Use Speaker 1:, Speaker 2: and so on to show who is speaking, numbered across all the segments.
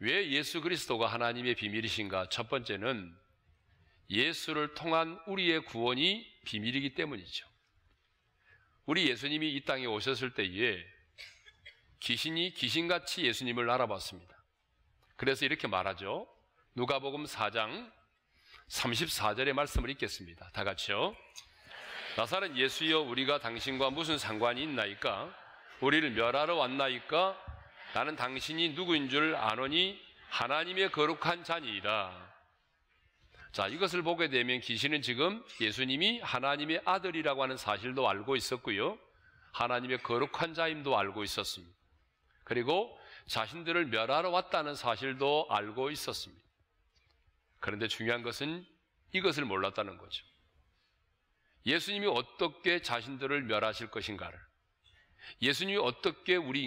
Speaker 1: 왜 예수 그리스도가 하나님의 비밀이신가? 첫 번째는 예수를 통한 우리의 구원이 비밀이기 때문이죠. 우리 예수님이 이 땅에 오셨을 때에 귀신이 귀신같이 예수님을 알아봤습니다. 그래서 이렇게 말하죠. 누가복음 4장 34절의 말씀을 읽겠습니다. 다 같이요. 나사렛 예수여, 우리가 당신과 무슨 상관이 있나이까? 우리를 멸하러 왔나이까? 나는 당신이 누구인 줄 아노니 하나님의 거룩한 자니이다. 자, 이것을 보게 되면 귀신은 지금 예수님이 하나님의 아들이라고 하는 사실도 알고 있었고요, 하나님의 거룩한 자임도 알고 있었습니다. 그리고 자신들을 멸하러 왔다는 사실도 알고 있었습니다. 그런데 중요한 것은 이것을 몰랐다는 거죠. 예수님이 어떻게 자신들을 멸하실 것인가를, 예수님이 어떻게 우리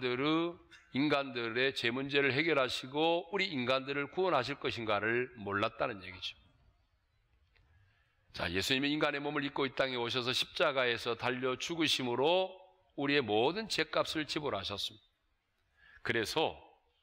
Speaker 1: 인간들의 죄 문제를 해결하시고 우리 인간들을 구원하실 것인가를 몰랐다는 얘기죠. 자, 예수님이 인간의 몸을 입고 이 땅에 오셔서 십자가에서 달려 죽으심으로 우리의 모든 죄값을 지불하셨습니다. 그래서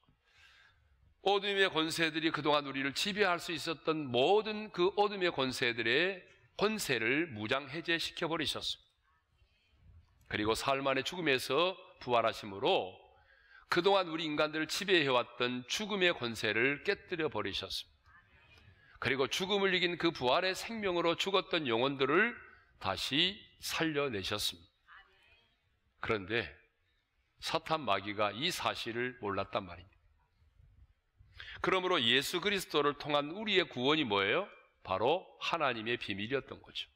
Speaker 1: 어둠의 권세들이 그동안 우리를 지배할 수 있었던 모든 그 어둠의 권세들의 권세를 무장해제시켜 버리셨습니다. 그리고 사흘 만에 죽음에서 부활하심으로 그동안 우리 인간들을 지배해왔던 죽음의 권세를 깨뜨려 버리셨습니다. 그리고 죽음을 이긴 그 부활의 생명으로 죽었던 영혼들을 다시 살려내셨습니다. 그런데 사탄 마귀가 이 사실을 몰랐단 말입니다. 그러므로 예수 그리스도를 통한 우리의 구원이 뭐예요? 바로 하나님의 비밀이었던 거죠.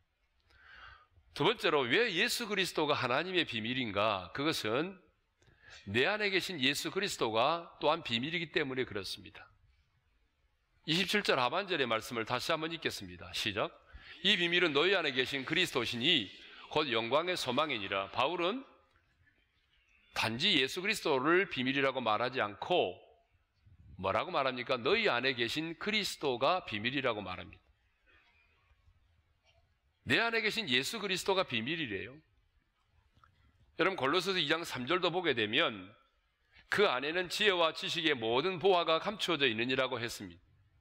Speaker 1: 두 번째로, 왜 예수 그리스도가 하나님의 비밀인가? 그것은 내 안에 계신 예수 그리스도가 또한 비밀이기 때문에 그렇습니다. 27절 하반절의 말씀을 다시 한번 읽겠습니다. 시작. 이 비밀은 너희 안에 계신 그리스도시니 곧 영광의 소망이니라. 바울은 단지 예수 그리스도를 비밀이라고 말하지 않고 뭐라고 말합니까? 너희 안에 계신 그리스도가 비밀이라고 말합니다. 내 안에 계신 예수 그리스도가 비밀이래요. 여러분, 골로새서 2장 3절도 보게 되면 그 안에는 지혜와 지식의 모든 보화가 감추어져 있느니라고 했습니다.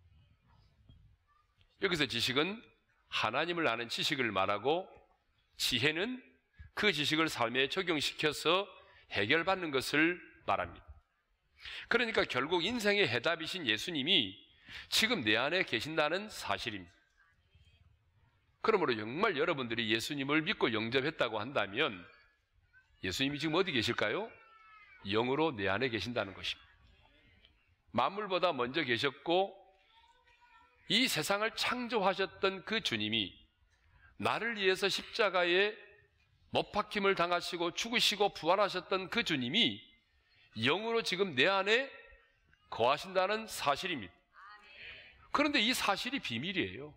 Speaker 1: 여기서 지식은 하나님을 아는 지식을 말하고, 지혜는 그 지식을 삶에 적용시켜서 해결받는 것을 말합니다. 그러니까 결국 인생의 해답이신 예수님이 지금 내 안에 계신다는 사실입니다. 그러므로 정말 여러분들이 예수님을 믿고 영접했다고 한다면 예수님이 지금 어디 계실까요? 영으로 내 안에 계신다는 것입니다. 만물보다 먼저 계셨고 이 세상을 창조하셨던 그 주님이 나를 위해서 십자가에 못 박힘을 당하시고 죽으시고 부활하셨던 그 주님이 영으로 지금 내 안에 거하신다는 사실입니다. 그런데 이 사실이 비밀이에요.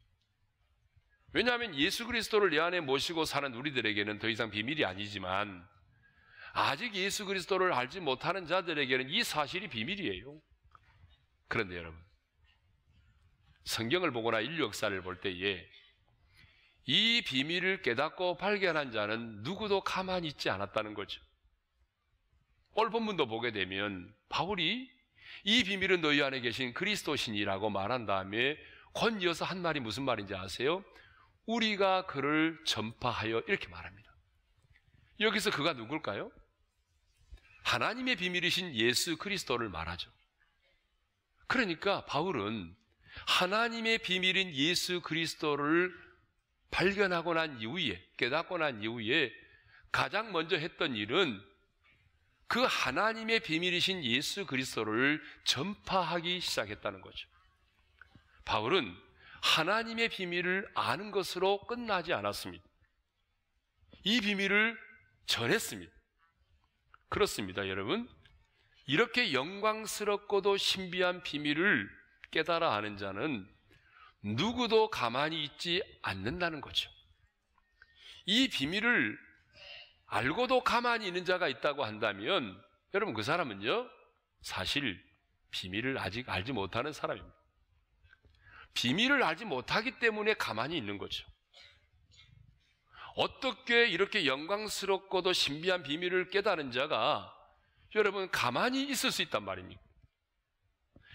Speaker 1: 왜냐하면 예수 그리스도를 내 안에 모시고 사는 우리들에게는 더 이상 비밀이 아니지만, 아직 예수 그리스도를 알지 못하는 자들에게는 이 사실이 비밀이에요. 그런데 여러분, 성경을 보거나 인류 역사를 볼 때에 이 비밀을 깨닫고 발견한 자는 누구도 가만히 있지 않았다는 거죠. 오늘 본문도 보게 되면 바울이 이 비밀은 너희 안에 계신 그리스도신이라고 말한 다음에 권이어서 한 말이 무슨 말인지 아세요? 우리가 그를 전파하여, 이렇게 말합니다. 여기서 그가 누굴까요? 하나님의 비밀이신 예수 그리스도를 말하죠. 그러니까 바울은 하나님의 비밀인 예수 그리스도를 발견하고 난 이후에, 깨닫고 난 이후에 가장 먼저 했던 일은 그 하나님의 비밀이신 예수 그리스도를 전파하기 시작했다는 거죠. 바울은 하나님의 비밀을 아는 것으로 끝나지 않았습니다. 이 비밀을 전했습니다. 그렇습니다, 여러분. 이렇게 영광스럽고도 신비한 비밀을 깨달아 아는 자는 누구도 가만히 있지 않는다는 거죠. 이 비밀을 알고도 가만히 있는 자가 있다고 한다면 여러분, 그 사람은요, 사실 비밀을 아직 알지 못하는 사람입니다. 비밀을 알지 못하기 때문에 가만히 있는 거죠. 어떻게 이렇게 영광스럽고도 신비한 비밀을 깨달은 자가 여러분 가만히 있을 수 있단 말입니까?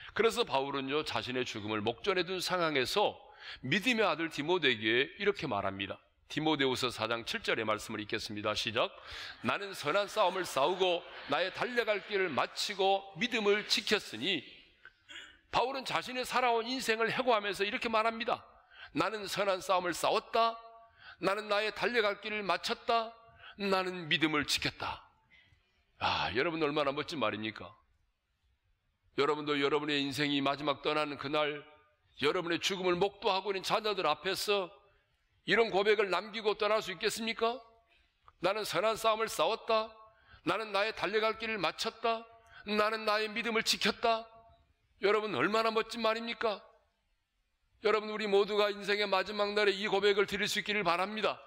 Speaker 1: 그래서 바울은요, 자신의 죽음을 목전에 둔 상황에서 믿음의 아들 디모데에게 이렇게 말합니다. 디모데후서 4장 7절의 말씀을 읽겠습니다. 시작. 나는 선한 싸움을 싸우고 나의 달려갈 길을 마치고 믿음을 지켰으니, 바울은 자신의 살아온 인생을 회고하면서 이렇게 말합니다. 나는 선한 싸움을 싸웠다. 나는 나의 달려갈 길을 마쳤다. 나는 믿음을 지켰다. 아, 여러분 얼마나 멋진 말입니까? 여러분도 여러분의 인생이 마지막 떠나는 그날, 여러분의 죽음을 목도하고 있는 자녀들 앞에서 이런 고백을 남기고 떠날 수 있겠습니까? 나는 선한 싸움을 싸웠다. 나는 나의 달려갈 길을 마쳤다. 나는 나의 믿음을 지켰다. 여러분 얼마나 멋진 말입니까? 여러분, 우리 모두가 인생의 마지막 날에 이 고백을 드릴 수 있기를 바랍니다.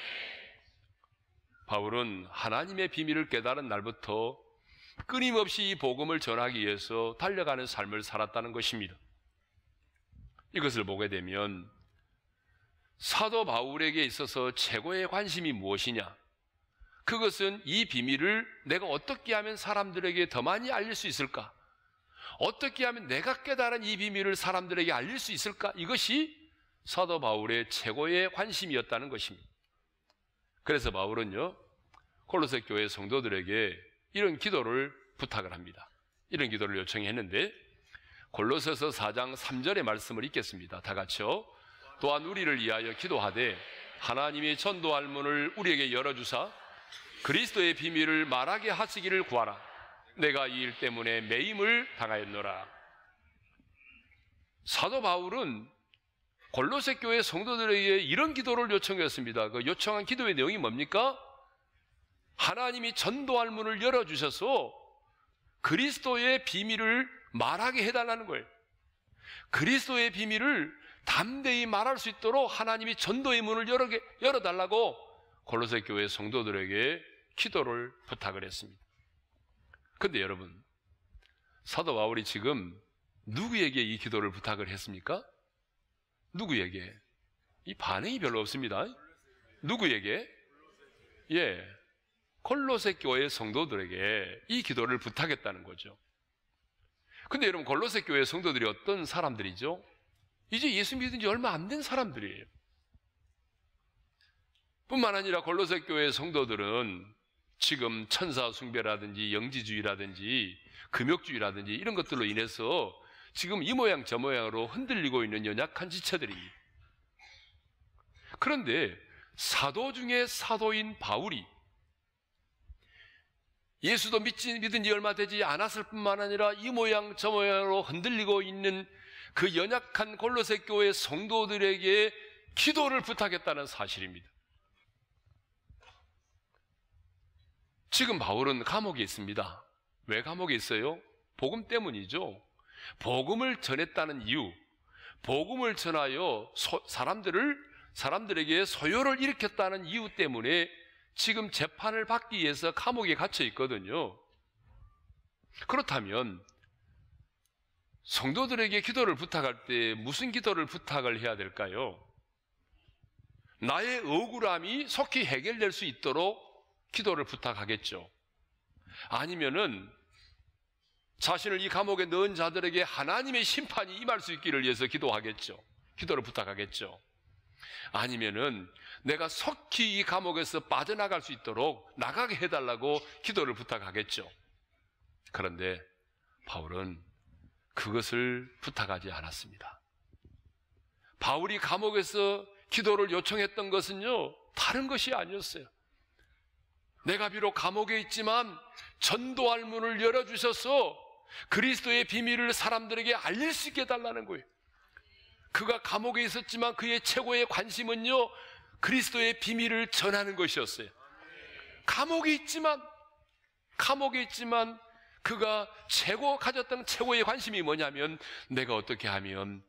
Speaker 1: 바울은 하나님의 비밀을 깨달은 날부터 끊임없이 이 복음을 전하기 위해서 달려가는 삶을 살았다는 것입니다. 이것을 보게 되면 사도 바울에게 있어서 최고의 관심이 무엇이냐? 그것은 이 비밀을 내가 어떻게 하면 사람들에게 더 많이 알릴 수 있을까? 어떻게 하면 내가 깨달은 이 비밀을 사람들에게 알릴 수 있을까? 이것이 사도 바울의 최고의 관심이었다는 것입니다. 그래서 바울은요, 골로새 교회 성도들에게 이런 기도를 부탁을 합니다. 이런 기도를 요청했는데, 골로새서 4장 3절의 말씀을 읽겠습니다. 다 같이요. 또한 우리를 위하여 기도하되 하나님이 전도할 문을 우리에게 열어주사 그리스도의 비밀을 말하게 하시기를 구하라. 내가 이 일 때문에 매임을 당하였노라. 사도 바울은 골로새 교회 성도들에게 이런 기도를 요청했습니다. 그 요청한 기도의 내용이 뭡니까? 하나님이 전도할 문을 열어주셔서 그리스도의 비밀을 말하게 해달라는 거예요. 그리스도의 비밀을 담대히 말할 수 있도록 하나님이 전도의 문을 열어달라고 골로새 교회 성도들에게 기도를 부탁을 했습니다. 그런데 여러분, 사도 바울이 지금 누구에게 이 기도를 부탁을 했습니까? 누구에게? 이 반응이 별로 없습니다. 누구에게? 예, 골로새 교회 성도들에게 이 기도를 부탁했다는 거죠. 근데 여러분, 골로새 교회 성도들이 어떤 사람들이죠? 이제 예수 믿은 지 얼마 안 된 사람들이에요. 뿐만 아니라 골로새 교회 성도들은 지금 천사 숭배라든지 영지주의라든지 금욕주의라든지 이런 것들로 인해서 지금 이 모양 저 모양으로 흔들리고 있는 연약한 지체들입니다. 그런데 사도 중에 사도인 바울이 예수도 믿은 지 얼마 되지 않았을 뿐만 아니라 이 모양 저 모양으로 흔들리고 있는 그 연약한 골로새 교회 성도들에게 기도를 부탁했다는 사실입니다. 지금 바울은 감옥에 있습니다. 왜 감옥에 있어요? 복음 때문이죠. 복음을 전했다는 이유, 복음을 전하여 사람들에게 소요를 일으켰다는 이유 때문에 지금 재판을 받기 위해서 감옥에 갇혀 있거든요. 그렇다면 성도들에게 기도를 부탁할 때 무슨 기도를 부탁을 해야 될까요? 나의 억울함이 속히 해결될 수 있도록 기도를 부탁하겠죠. 아니면은 자신을 이 감옥에 넣은 자들에게 하나님의 심판이 임할 수 있기를 위해서 기도하겠죠. 기도를 부탁하겠죠. 아니면은 내가 속히 이 감옥에서 빠져나갈 수 있도록 나가게 해달라고 기도를 부탁하겠죠. 그런데 바울은 그것을 부탁하지 않았습니다. 바울이 감옥에서 기도를 요청했던 것은요, 다른 것이 아니었어요. 내가 비록 감옥에 있지만 전도할 문을 열어주셔서 그리스도의 비밀을 사람들에게 알릴 수 있게 해달라는 거예요. 그가 감옥에 있었지만 그의 최고의 관심은요, 그리스도의 비밀을 전하는 것이었어요. 감옥에 있지만 그가 가졌던 최고의 관심이 뭐냐면, 내가 어떻게 하면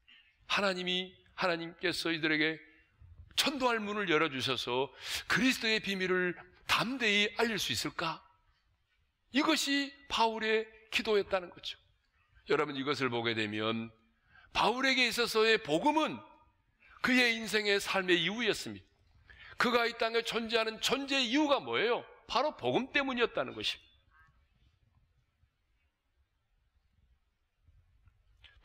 Speaker 1: 하나님께서 이들에게 전도할 문을 열어주셔서 그리스도의 비밀을 담대히 알릴 수 있을까? 이것이 바울의 기도였다는 거죠. 여러분, 이것을 보게 되면 바울에게 있어서의 복음은 그의 인생의 삶의 이유였습니다. 그가 이 땅에 존재하는 존재 이유가 뭐예요? 바로 복음 때문이었다는 것입니다.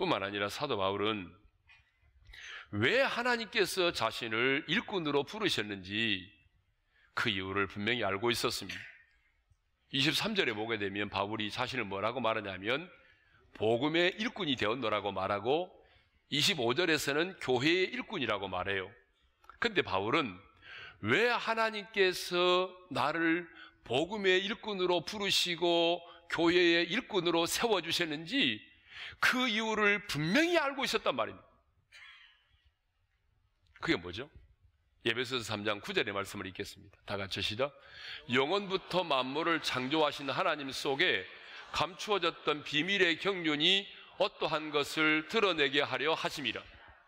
Speaker 1: 뿐만 아니라 사도 바울은 왜 하나님께서 자신을 일꾼으로 부르셨는지 그 이유를 분명히 알고 있었습니다. 23절에 보게 되면 바울이 자신을 뭐라고 말하냐면 복음의 일꾼이 되었노라고 말하고 25절에서는 교회의 일꾼이라고 말해요. 근데 바울은 왜 하나님께서 나를 복음의 일꾼으로 부르시고 교회의 일꾼으로 세워주셨는지 그 이유를 분명히 알고 있었단 말입니다. 그게 뭐죠? 에베소서 3장 9절의 말씀을 읽겠습니다. 다 같이 시작. 영원부터 만물을 창조하신 하나님 속에 감추어졌던 비밀의 경륜이 어떠한 것을 드러내게 하려 하심이라.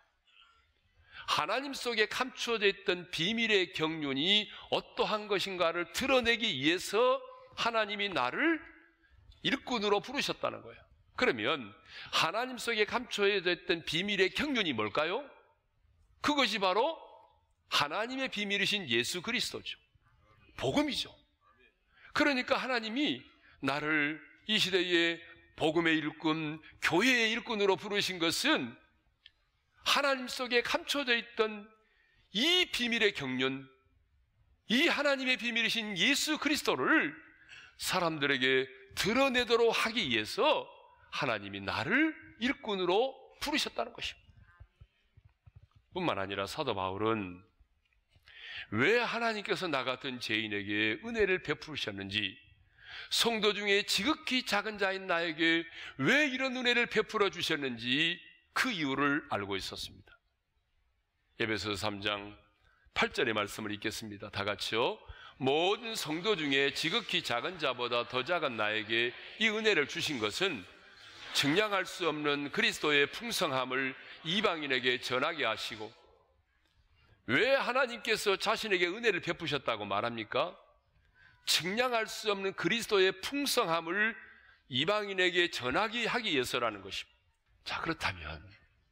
Speaker 1: 하나님 속에 감추어져 있던 비밀의 경륜이 어떠한 것인가를 드러내기 위해서 하나님이 나를 일꾼으로 부르셨다는 거예요. 그러면 하나님 속에 감추어져 있던 비밀의 경륜이 뭘까요? 그것이 바로 하나님의 비밀이신 예수 그리스도죠. 복음이죠. 그러니까 하나님이 나를 이 시대에 복음의 일꾼, 교회의 일꾼으로 부르신 것은 하나님 속에 감춰져 있던 이 비밀의 경륜, 이 하나님의 비밀이신 예수 그리스도를 사람들에게 드러내도록 하기 위해서 하나님이 나를 일꾼으로 부르셨다는 것입니다. 뿐만 아니라 사도 바울은 왜 하나님께서 나 같은 죄인에게 은혜를 베푸셨는지, 성도 중에 지극히 작은 자인 나에게 왜 이런 은혜를 베풀어 주셨는지 그 이유를 알고 있었습니다. 에베소서 3장 8절의 말씀을 읽겠습니다. 다 같이요. 모든 성도 중에 지극히 작은 자보다 더 작은 나에게 이 은혜를 주신 것은 증량할 수 없는 그리스도의 풍성함을 이방인에게 전하게 하시고, 왜 하나님께서 자신에게 은혜를 베푸셨다고 말합니까? 측량할 수 없는 그리스도의 풍성함을 이방인에게 전하게 하기 위해서라는 것입니다. 자, 그렇다면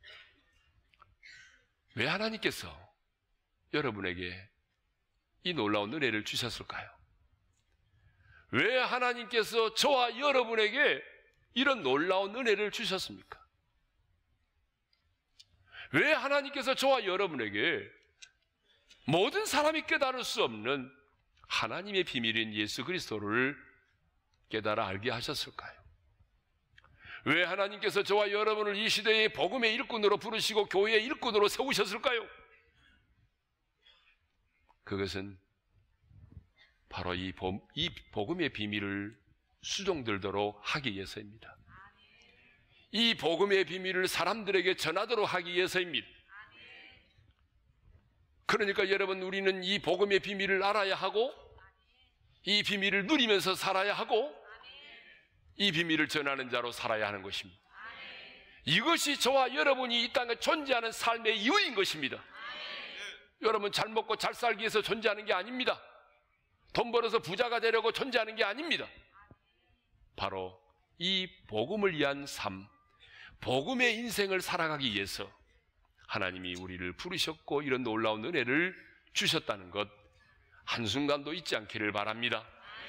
Speaker 1: 왜 하나님께서 여러분에게 이 놀라운 은혜를 주셨을까요? 왜 하나님께서 저와 여러분에게 이런 놀라운 은혜를 주셨습니까? 왜 하나님께서 저와 여러분에게 모든 사람이 깨달을 수 없는 하나님의 비밀인 예수 그리스도를 깨달아 알게 하셨을까요? 왜 하나님께서 저와 여러분을 이 시대의 복음의 일꾼으로 부르시고 교회의 일꾼으로 세우셨을까요? 그것은 바로 이 복음의 비밀을 수종들도록 하기 위해서입니다. 이 복음의 비밀을 사람들에게 전하도록 하기 위해서입니다. 그러니까 여러분, 우리는 이 복음의 비밀을 알아야 하고 이 비밀을 누리면서 살아야 하고 이 비밀을 전하는 자로 살아야 하는 것입니다. 이것이 저와 여러분이 이 땅에 존재하는 삶의 이유인 것입니다. 여러분, 잘 먹고 잘 살기 위해서 존재하는 게 아닙니다. 돈 벌어서 부자가 되려고 존재하는 게 아닙니다. 바로 이 복음을 위한 삶, 복음의 인생을 살아가기 위해서 하나님이 우리를 부르셨고 이런 놀라운 은혜를 주셨다는 것, 한순간도 잊지 않기를 바랍니다.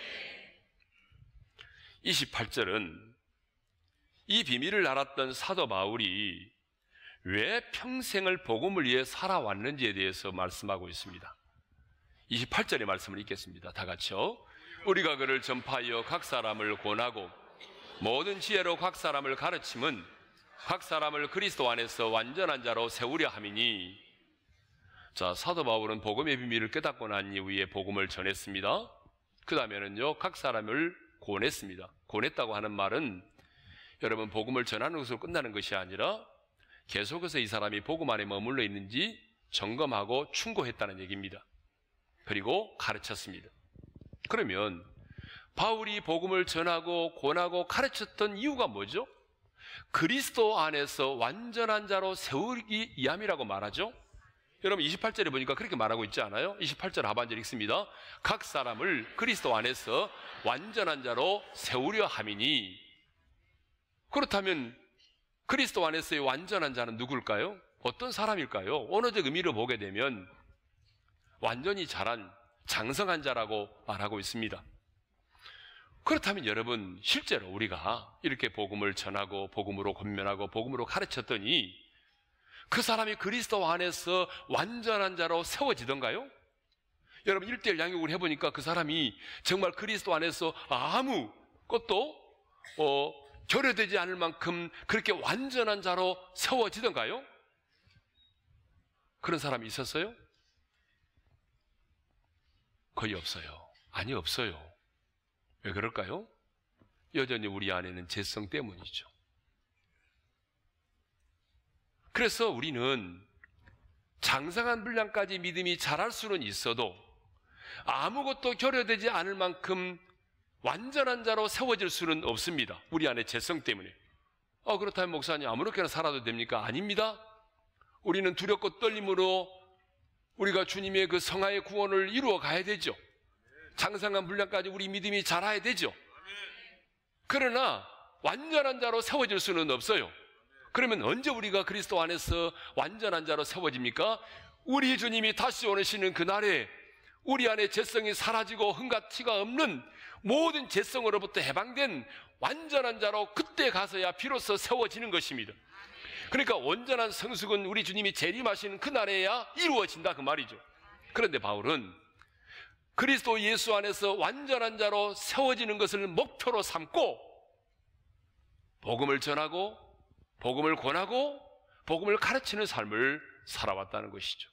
Speaker 1: 28절은 이 비밀을 알았던 사도 바울이 왜 평생을 복음을 위해 살아왔는지에 대해서 말씀하고 있습니다. 28절의 말씀을 읽겠습니다. 다 같이요. 우리가 그를 전파하여 각 사람을 권하고 모든 지혜로 각 사람을 가르침은 각 사람을 그리스도 안에서 완전한 자로 세우려 함이니. 자, 사도 바울은 복음의 비밀을 깨닫고 난 이후에 복음을 전했습니다. 그 다음에는요, 각 사람을 권했습니다. 권했다고 하는 말은 여러분, 복음을 전하는 것으로 끝나는 것이 아니라 계속해서 이 사람이 복음 안에 머물러 있는지 점검하고 충고했다는 얘기입니다. 그리고 가르쳤습니다. 그러면 바울이 복음을 전하고 권하고 가르쳤던 이유가 뭐죠? 그리스도 안에서 완전한 자로 세우기 위함이라고 말하죠. 여러분, 28절에 보니까 그렇게 말하고 있지 않아요? 28절 하반절 읽습니다. 각 사람을 그리스도 안에서 완전한 자로 세우려 함이니. 그렇다면 그리스도 안에서의 완전한 자는 누굴까요? 어떤 사람일까요? 언어적 의미를 보게 되면 완전히 자란 장성한 자라고 말하고 있습니다. 그렇다면 여러분, 실제로 우리가 이렇게 복음을 전하고 복음으로 권면하고 복음으로 가르쳤더니 그 사람이 그리스도 안에서 완전한 자로 세워지던가요? 여러분, 1:1 양육을 해보니까 그 사람이 정말 그리스도 안에서 아무 것도 결여되지 않을 만큼 그렇게 완전한 자로 세워지던가요? 그런 사람이 있었어요? 거의 없어요. 아니, 없어요. 왜 그럴까요? 여전히 우리 안에는 죄성 때문이죠. 그래서 우리는 장성한 분량까지 믿음이 자랄 수는 있어도 아무것도 결여되지 않을 만큼 완전한 자로 세워질 수는 없습니다. 우리 안에 죄성 때문에. 그렇다면 목사님, 아무렇게나 살아도 됩니까? 아닙니다. 우리는 두렵고 떨림으로 우리가 주님의 그 성화의 구원을 이루어 가야 되죠. 장성한 분량까지 우리 믿음이 자라야 되죠. 그러나 완전한 자로 세워질 수는 없어요. 그러면 언제 우리가 그리스도 안에서 완전한 자로 세워집니까? 우리 주님이 다시 오시는 그날에 우리 안에 죄성이 사라지고 흠과 티가 없는 모든 죄성으로부터 해방된 완전한 자로 그때 가서야 비로소 세워지는 것입니다. 그러니까 온전한 성숙은 우리 주님이 재림하시는 그날에야 이루어진다, 그 말이죠. 그런데 바울은 그리스도 예수 안에서 완전한 자로 세워지는 것을 목표로 삼고 복음을 전하고 복음을 권하고 복음을 가르치는 삶을 살아왔다는 것이죠.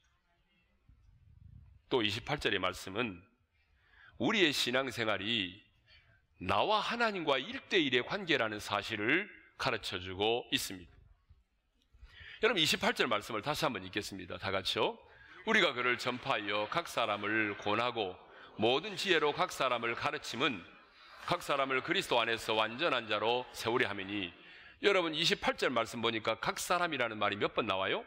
Speaker 1: 또 28절의 말씀은 우리의 신앙생활이 나와 하나님과 1:1의 관계라는 사실을 가르쳐주고 있습니다. 여러분, 28절 말씀을 다시 한번 읽겠습니다. 다 같이요. 우리가 그를 전파하여 각 사람을 권하고 모든 지혜로 각 사람을 가르침은 각 사람을 그리스도 안에서 완전한 자로 세우려 함이니. 여러분, 28절 말씀 보니까 각 사람이라는 말이 몇 번 나와요?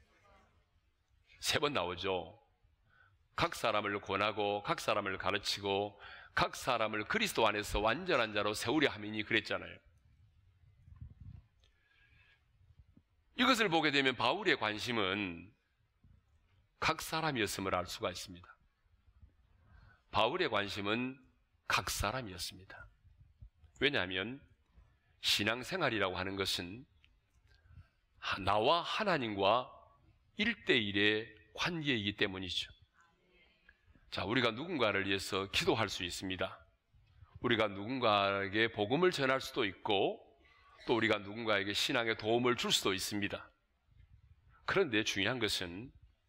Speaker 1: 3번 나오죠. 각 사람을 권하고 각 사람을 가르치고 각 사람을 그리스도 안에서 완전한 자로 세우려 함이니 그랬잖아요. 이것을 보게 되면 바울의 관심은 각 사람이었음을 알 수가 있습니다. 바울의 관심은 각 사람이었습니다. 왜냐하면 신앙생활이라고 하는 것은 나와 하나님과 1:1의 관계이기 때문이죠. 자, 우리가 누군가를 위해서 기도할 수 있습니다. 우리가 누군가에게 복음을 전할 수도 있고 또 우리가 누군가에게 신앙에 도움을 줄 수도 있습니다. 그런데 중요한 것은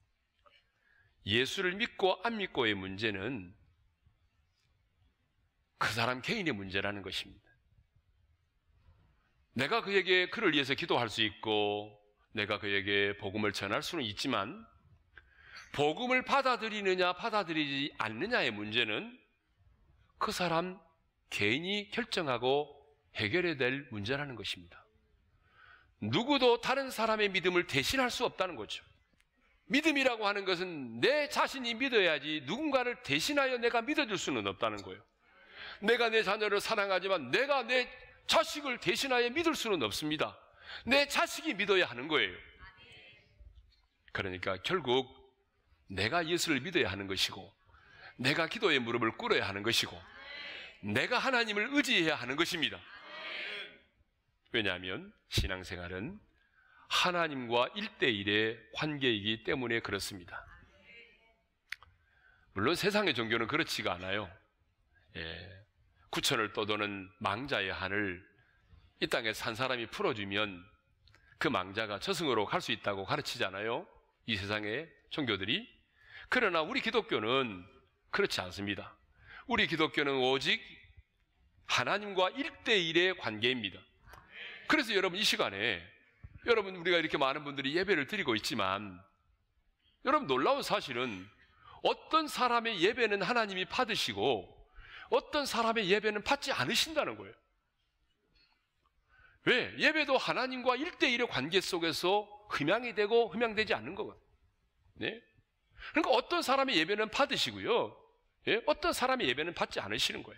Speaker 1: 예수를 믿고 안 믿고의 문제는 그 사람 개인의 문제라는 것입니다. 내가 그를 위해서 기도할 수 있고 내가 그에게 복음을 전할 수는 있지만 복음을 받아들이느냐 받아들이지 않느냐의 문제는 그 사람 개인이 결정하고 해결해야 될 문제라는 것입니다. 누구도 다른 사람의 믿음을 대신할 수 없다는 거죠. 믿음이라고 하는 것은 내 자신이 믿어야지 누군가를 대신하여 내가 믿어줄 수는 없다는 거예요. 내가 내 자녀를 사랑하지만 내가 내 자식을 대신하여 믿을 수는 없습니다. 내 자식이 믿어야 하는 거예요. 그러니까 결국 내가 예수를 믿어야 하는 것이고 내가 기도의 무릎을 꿇어야 하는 것이고 내가 하나님을 의지해야 하는 것입니다. 왜냐하면 신앙생활은 하나님과 1:1의 관계이기 때문에 그렇습니다. 물론 세상의 종교는 그렇지가 않아요. 구천을 떠도는 망자의 한을 이 땅에 산 사람이 풀어주면 그 망자가 저승으로 갈 수 있다고 가르치잖아요, 이 세상의 종교들이. 그러나 우리 기독교는 그렇지 않습니다. 우리 기독교는 오직 하나님과 1:1의 관계입니다. 그래서 여러분, 이 시간에 여러분, 우리가 이렇게 많은 분들이 예배를 드리고 있지만 여러분, 놀라운 사실은 어떤 사람의 예배는 하나님이 받으시고 어떤 사람의 예배는 받지 않으신다는 거예요. 왜? 예배도 하나님과 1:1의 관계 속에서 흠양이 되고 흠양되지 않는 거거든요. 네? 그러니까 어떤 사람의 예배는 받으시고요, 어떤 사람의 예배는 받지 않으시는 거예요.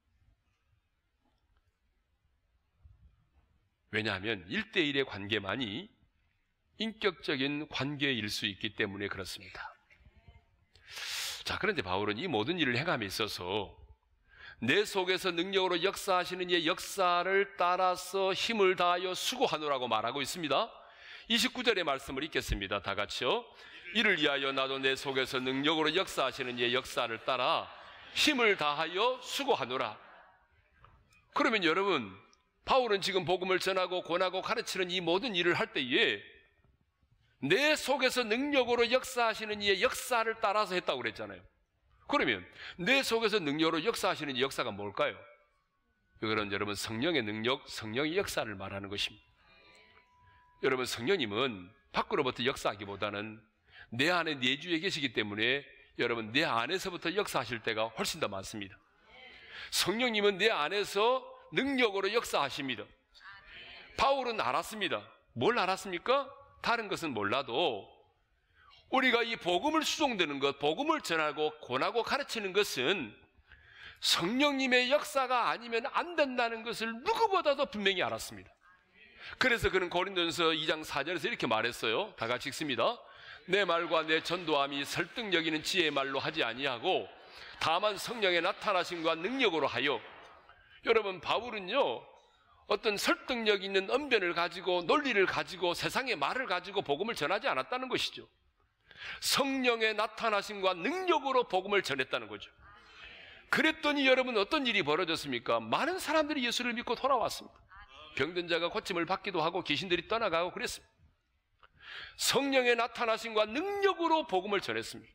Speaker 1: 왜냐하면 1:1의 관계만이 인격적인 관계일 수 있기 때문에 그렇습니다. 자, 그런데 바울은 이 모든 일을 행함에 있어서 내 속에서 능력으로 역사하시는 이의 역사를 따라서 힘을 다하여 수고하노라고 말하고 있습니다. 29절의 말씀을 읽겠습니다. 다 같이요. 이를 위하여 나도 내 속에서 능력으로 역사하시는 이의 역사를 따라 힘을 다하여 수고하노라. 그러면 여러분, 바울은 지금 복음을 전하고 권하고 가르치는 이 모든 일을 할 때에 내 속에서 능력으로 역사하시는 이의 역사를 따라서 했다고 그랬잖아요. 그러면 내 속에서 능력으로 역사하시는 이 역사가 뭘까요? 이거는 여러분 성령의 능력, 성령의 역사를 말하는 것입니다. 여러분, 성령님은 밖으로부터 역사하기보다는 내 안에 내주에 계시기 때문에 여러분 내 안에서부터 역사하실 때가 훨씬 더 많습니다. 성령님은 내 안에서 능력으로 역사하십니다. 바울은 알았습니다. 뭘 알았습니까? 다른 것은 몰라도 우리가 이 복음을 수종드는 것, 복음을 전하고 권하고 가르치는 것은 성령님의 역사가 아니면 안 된다는 것을 누구보다도 분명히 알았습니다. 그래서 그는 고린도전서 2장 4절에서 이렇게 말했어요. 다 같이 읽습니다. 내 말과 내 전도함이 설득력 있는 지혜의 말로 하지 아니하고 다만 성령의 나타나심과 능력으로 하여. 여러분, 바울은요 어떤 설득력 있는 언변을 가지고 논리를 가지고 세상의 말을 가지고 복음을 전하지 않았다는 것이죠. 성령의 나타나심과 능력으로 복음을 전했다는 거죠. 그랬더니 여러분 어떤 일이 벌어졌습니까? 많은 사람들이 예수를 믿고 돌아왔습니다. 병든 자가 고침을 받기도 하고 귀신들이 떠나가고 그랬습니다. 성령의 나타나심과 능력으로 복음을 전했습니다.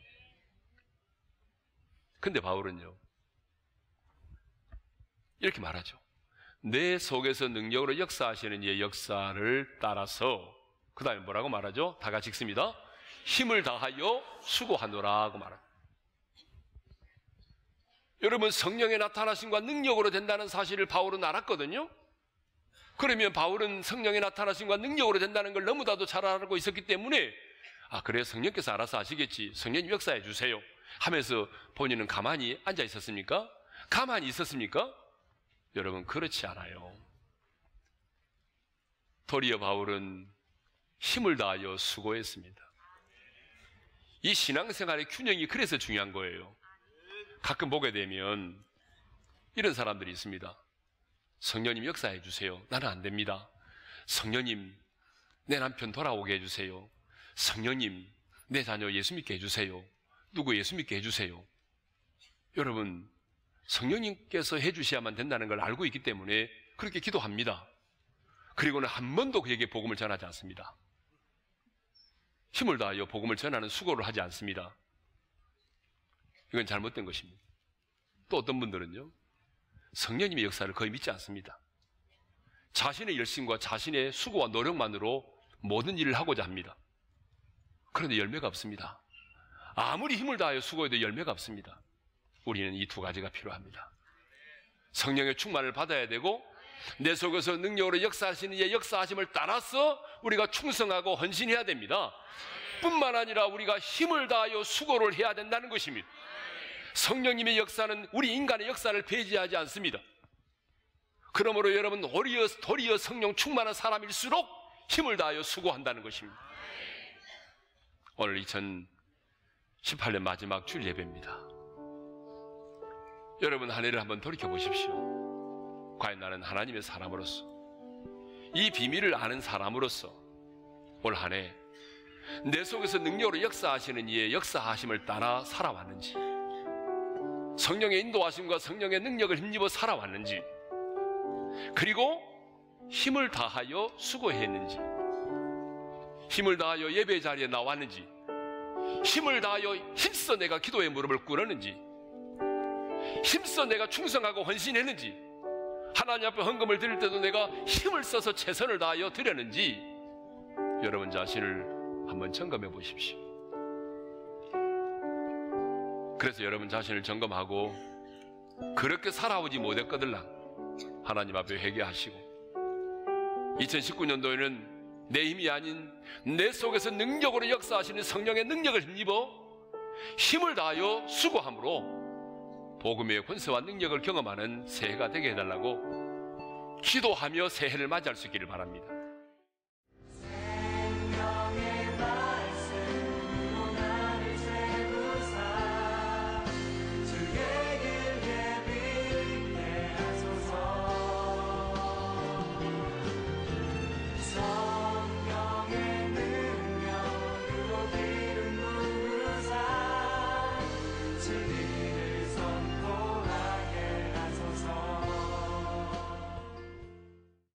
Speaker 1: 근데 바울은요 이렇게 말하죠. 내 속에서 능력으로 역사하시는 이의 역사를 따라서, 그 다음에 뭐라고 말하죠? 다 같이 읽습니다. 힘을 다하여 수고하노라고 말합니다. 여러분, 성령의 나타나심과 능력으로 된다는 사실을 바울은 알았거든요. 그러면 바울은 성령의 나타나심과 능력으로 된다는 걸 너무나도 잘 알고 있었기 때문에 그래, 성령께서 알아서 하시겠지, 성령님 역사해 주세요 하면서 본인은 가만히 앉아 있었습니까? 가만히 있었습니까? 여러분, 그렇지 않아요. 도리어 바울은 힘을 다하여 수고했습니다. 이 신앙생활의 균형이 그래서 중요한 거예요. 가끔 보게 되면 이런 사람들이 있습니다. 성령님 역사해 주세요. 나는 안 됩니다. 성령님, 내 남편 돌아오게 해주세요. 성령님, 내 자녀 예수 믿게 해주세요. 누구 예수 믿게 해주세요. 여러분, 성령님께서 해주셔야만 된다는 걸 알고 있기 때문에 그렇게 기도합니다. 그리고는 한 번도 그에게 복음을 전하지 않습니다. 힘을 다하여 복음을 전하는 수고를 하지 않습니다. 이건 잘못된 것입니다. 또 어떤 분들은요, 성령님의 역사를 거의 믿지 않습니다. 자신의 열심과 자신의 수고와 노력만으로 모든 일을 하고자 합니다. 그런데 열매가 없습니다. 아무리 힘을 다하여 수고해도 열매가 없습니다. 우리는 이 두 가지가 필요합니다. 성령의 충만을 받아야 되고 내 속에서 능력으로 역사하시는 이의 역사하심을 따라서 우리가 충성하고 헌신해야 됩니다. 뿐만 아니라 우리가 힘을 다하여 수고를 해야 된다는 것입니다. 성령님의 역사는 우리 인간의 역사를 배제하지 않습니다. 그러므로 여러분, 도리어 성령 충만한 사람일수록 힘을 다하여 수고한다는 것입니다. 오늘 2018년 마지막 주일 예배입니다. 여러분, 한 해를 한번 돌이켜보십시오. 과연 나는 하나님의 사람으로서, 이 비밀을 아는 사람으로서 올 한 해 내 속에서 능력으로 역사하시는 이의 역사하심을 따라 살아왔는지, 성령의 인도하심과 성령의 능력을 힘입어 살아왔는지, 그리고 힘을 다하여 수고했는지, 힘을 다하여 예배 자리에 나왔는지, 힘을 다하여 힘써 내가 기도의 무릎을 꿇었는지, 힘써 내가 충성하고 헌신했는지, 하나님 앞에 헌금을 드릴 때도 내가 힘을 써서 최선을 다하여 드렸는지, 여러분 자신을 한번 점검해 보십시오. 그래서 여러분 자신을 점검하고 그렇게 살아오지 못했거들랑 하나님 앞에 회개하시고, 2019년도에는 내 힘이 아닌 내 속에서 능력으로 역사하시는 성령의 능력을 힘입어 힘을 다하여 수고함으로 복음의 권세와 능력을 경험하는 새해가 되게 해달라고 기도하며 새해를 맞이할 수 있기를 바랍니다.